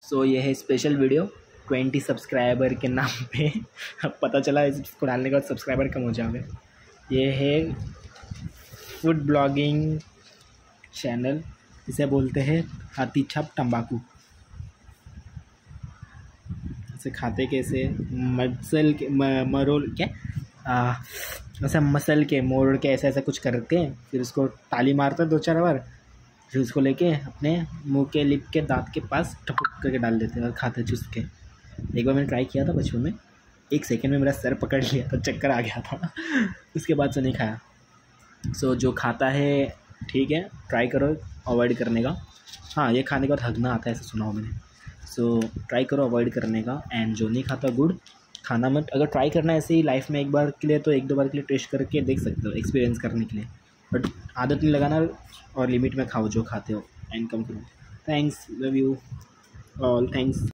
सो ये है special video 20 subscriber के नाम पे। अब पता चला इसको डालने के बाद सब्सक्राइबर कम हो जाओगे। ये है फूड ब्लॉगिंग चैनल, इसे बोलते हैं हाथी छाप तंबाकू। इसे खाते कैसे, मसल के मरोल क्या ऐसा मसल के मोड़ के ऐसा ऐसा कुछ करके फिर उसको ताली मारता है 2-4 बार, फिर उसको लेके अपने मुंह के लिप के दांत के पास टपक करके डाल देते हैं और खाते चुस के। एक बार मैंने ट्राई किया था बचपन में, 1 सेकंड में मेरा सर पकड़ लिया था, चक्कर आ गया था। उसके बाद से नहीं खाया। सो जो खाता है ठीक है, ट्राई करो अवॉइड करने का। हाँ, ये खाने के बाद हगना आता है ऐसा सुना हो मैंने। सो ट्राई करो अवॉइड करने का। एंड जो नहीं खाता गुड़ खाना मत। अगर ट्राई करना है ऐसे ही लाइफ में एक बार के लिए तो 1-2 बार के लिए टेस्ट करके देख सकते हो, एक्सपीरियंस करने के लिए। बट आदत नहीं लगाना और लिमिट में खाओ जो खाते हो। एंड कम करो। Thanks, love you all, thanks.